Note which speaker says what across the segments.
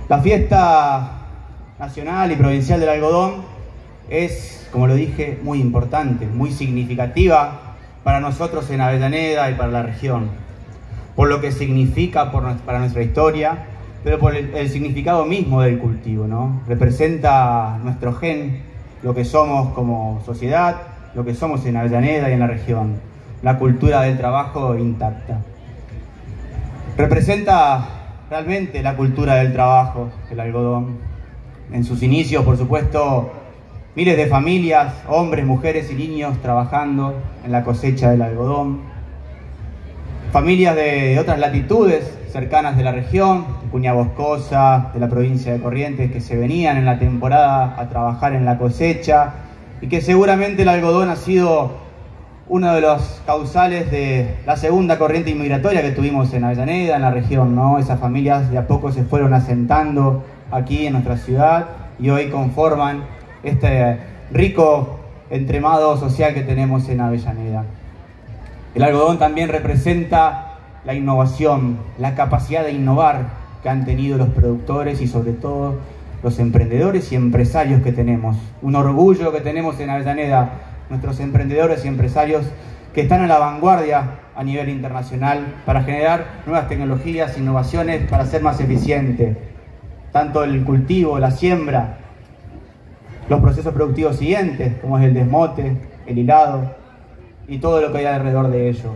Speaker 1: La fiesta nacional y provincial del algodón es, como lo dije, muy importante, muy significativa para nosotros en Avellaneda y para la región, por lo que significa para nuestra historia, pero por el significado mismo del cultivo, ¿no? Representa nuestro gen, lo que somos como sociedad, lo que somos en Avellaneda y en la región, la cultura del trabajo intacta. Representa realmente la cultura del trabajo, el algodón. En sus inicios, por supuesto, miles de familias, hombres, mujeres y niños trabajando en la cosecha del algodón. Familias de otras latitudes cercanas de la región, de Cuña Boscosa, de la provincia de Corrientes, que se venían en la temporada a trabajar en la cosecha, y que seguramente el algodón ha sido uno de los causales de la segunda corriente inmigratoria que tuvimos en Avellaneda, en la región, ¿no? Esas familias de a poco se fueron asentando aquí en nuestra ciudad y hoy conforman este rico entramado social que tenemos en Avellaneda. El algodón también representa la innovación, la capacidad de innovar que han tenido los productores y sobre todo los emprendedores y empresarios que tenemos. Un orgullo que tenemos en Avellaneda, nuestros emprendedores y empresarios que están a la vanguardia a nivel internacional para generar nuevas tecnologías, innovaciones para ser más eficiente, tanto el cultivo, la siembra, los procesos productivos siguientes, como es el desmote, el hilado y todo lo que hay alrededor de ello.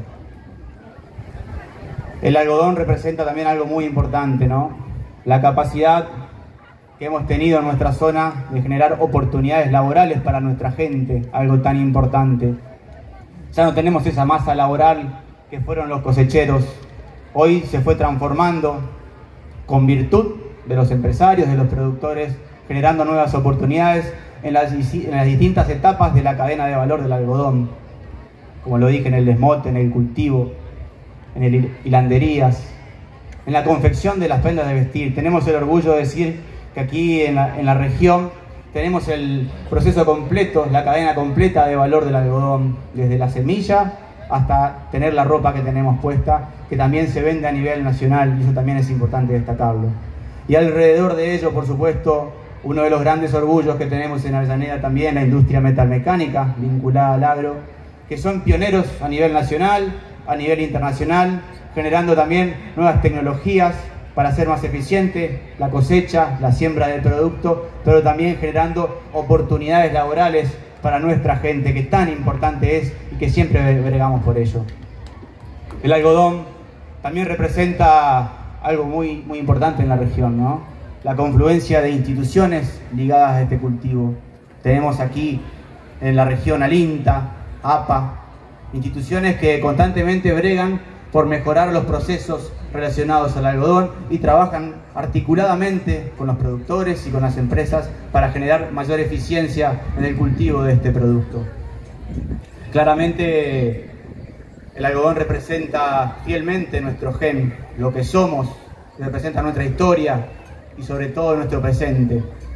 Speaker 1: El algodón representa también algo muy importante, ¿no? La capacidad que hemos tenido en nuestra zona de generar oportunidades laborales para nuestra gente, algo tan importante. Ya no tenemos esa masa laboral que fueron los cosecheros. Hoy se fue transformando con virtud de los empresarios, de los productores, generando nuevas oportunidades en las distintas etapas de la cadena de valor del algodón. Como lo dije, en el desmote, en el cultivo, en el hilanderías, en la confección de las prendas de vestir. Tenemos el orgullo de decir que aquí en la región tenemos el proceso completo, la cadena completa de valor del algodón, desde la semilla hasta tener la ropa que tenemos puesta, que también se vende a nivel nacional, y eso también es importante destacarlo. Y alrededor de ello, por supuesto, uno de los grandes orgullos que tenemos en Avellaneda también, la industria metalmecánica vinculada al agro, que son pioneros a nivel nacional, a nivel internacional, generando también nuevas tecnologías para hacer más eficiente la cosecha, la siembra del producto, pero también generando oportunidades laborales para nuestra gente, que tan importante es y que siempre bregamos por ello. El algodón también representa algo muy importante en la región, ¿no? La confluencia de instituciones ligadas a este cultivo. Tenemos aquí en la región al INTA, APA, instituciones que constantemente bregan por mejorar los procesos relacionados al algodón y trabajan articuladamente con los productores y con las empresas para generar mayor eficiencia en el cultivo de este producto. Claramente el algodón representa fielmente nuestro gen, lo que somos, representa nuestra historia y sobre todo nuestro presente.